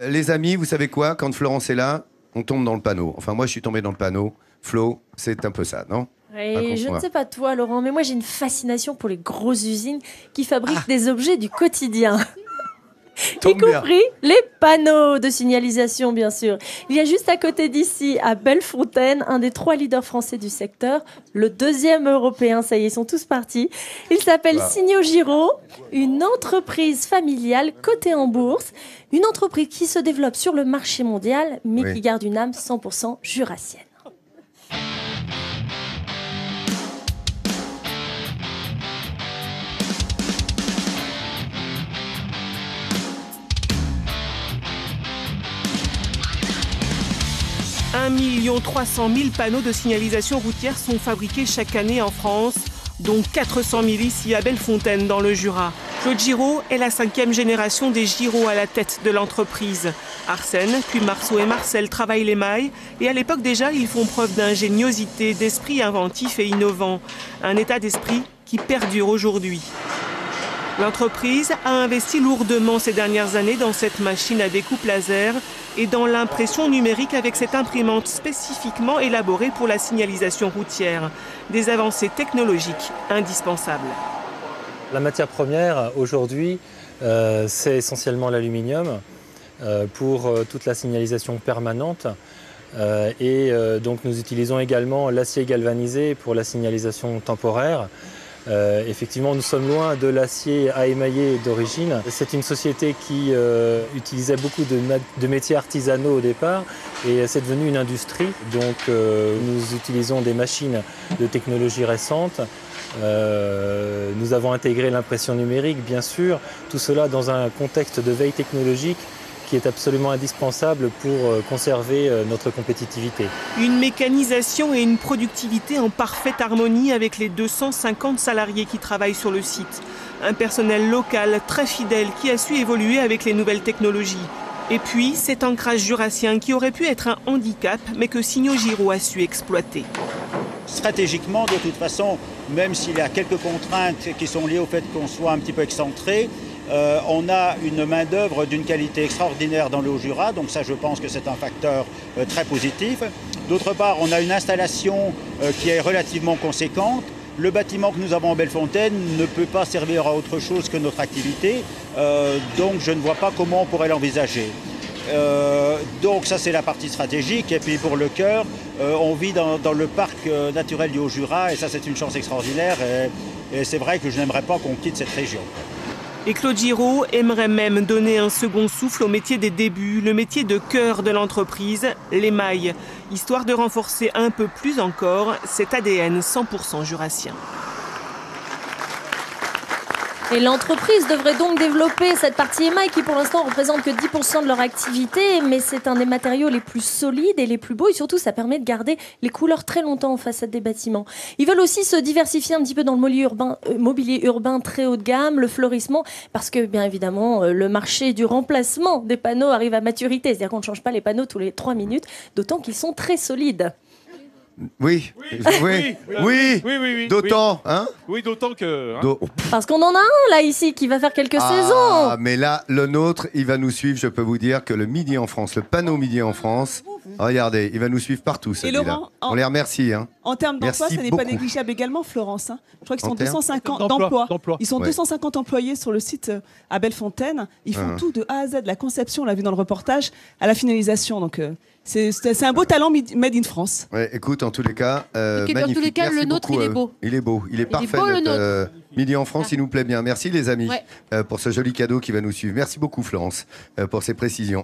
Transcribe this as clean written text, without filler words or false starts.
Les amis, vous savez quoi? Quand Florence est là, on tombe dans le panneau. Enfin, moi, je suis tombé dans le panneau. Flo, c'est un peu ça, non? Et je ne sais pas toi, Laurent, mais moi, j'ai une fascination pour les grosses usines qui fabriquent des objets du quotidien. Y compris les panneaux de signalisation, bien sûr. Il y a juste à côté d'ici, à Bellefontaine, un des 3 leaders français du secteur, le 2e européen, ça y est, ils sont tous partis. Il s'appelle Signogiro, une entreprise familiale cotée en bourse, une entreprise qui se développe sur le marché mondial, mais qui garde une âme 100% jurassienne. « 1 300 000 panneaux de signalisation routière sont fabriqués chaque année en France, dont 400 000 ici à Bellefontaine dans le Jura. Claude Giraud est la 5e génération des Giraud à la tête de l'entreprise. Arsène, puis Marceau et Marcel travaillent l'émail et à l'époque déjà ils font preuve d'ingéniosité, d'esprit inventif et innovant. Un état d'esprit qui perdure aujourd'hui. L'entreprise a investi lourdement ces dernières années dans cette machine à découpe laser et dans l'impression numérique avec cette imprimante spécifiquement élaborée pour la signalisation routière. Des avancées technologiques indispensables. La matière première aujourd'hui, c'est essentiellement l'aluminium pour toute la signalisation permanente. Donc nous utilisons également l'acier galvanisé pour la signalisation temporaire. Effectivement, nous sommes loin de l'acier à émailler d'origine. C'est une société qui utilisait beaucoup de métiers artisanaux au départ et c'est devenu une industrie. Donc nous utilisons des machines de technologie récente. Nous avons intégré l'impression numérique, bien sûr. Tout cela dans un contexte de veille technologique qui est absolument indispensable pour conserver notre compétitivité. Une mécanisation et une productivité en parfaite harmonie avec les 250 salariés qui travaillent sur le site. Un personnel local très fidèle qui a su évoluer avec les nouvelles technologies. Et puis cet ancrage jurassien qui aurait pu être un handicap mais que Signogiro a su exploiter. Stratégiquement, de toute façon, même s'il y a quelques contraintes qui sont liées au fait qu'on soit un petit peu excentré, on a une main-d'œuvre d'une qualité extraordinaire dans le Haut-Jura, donc ça je pense que c'est un facteur très positif. D'autre part, on a une installation qui est relativement conséquente. Le bâtiment que nous avons en Bellefontaine ne peut pas servir à autre chose que notre activité, donc je ne vois pas comment on pourrait l'envisager. Donc ça c'est la partie stratégique, et puis pour le cœur, on vit dans le parc naturel du Haut-Jura, et ça c'est une chance extraordinaire, et c'est vrai que je n'aimerais pas qu'on quitte cette région. Et Claude Giraud aimerait même donner un second souffle au métier des débuts, le métier de cœur de l'entreprise, l'émail, histoire de renforcer un peu plus encore cet ADN 100% jurassien. Et l'entreprise devrait donc développer cette partie émail qui pour l'instant représente que 10% de leur activité, mais c'est un des matériaux les plus solides et les plus beaux et surtout ça permet de garder les couleurs très longtemps en façade des bâtiments. Ils veulent aussi se diversifier un petit peu dans le mobilier urbain très haut de gamme, le fleurissement, parce que bien évidemment le marché du remplacement des panneaux arrive à maturité, c'est-à-dire qu'on ne change pas les panneaux tous les 3 minutes, d'autant qu'ils sont très solides. Oui, d'autant, hein? Oui, d'autant que... Hein. Parce qu'on en a un, là, ici, qui va faire quelques saisons. Ah, mais là, le nôtre, il va nous suivre, je peux vous dire que le Midi en France, le panneau Midi en France, regardez, il va nous suivre partout, celui-là. On les remercie, hein. En termes d'emploi, ce n'est pas négligeable également, Florence. Hein. Je crois qu'ils sont 250 d'emplois. Ils sont 250 employés sur le site à Bellefontaine. Ils font tout de A à Z, de la conception, on l'a vu dans le reportage, à la finalisation. Donc... c'est un beau talent made in France. Ouais, écoute, en tous les cas, magnifique. Dans tous les cas, le nôtre, il est beau. Il est beau, il est parfait. Beau, notre Midi en France, il nous plaît bien. Merci les amis pour ce joli cadeau qui va nous suivre. Merci beaucoup Florence pour ces précisions.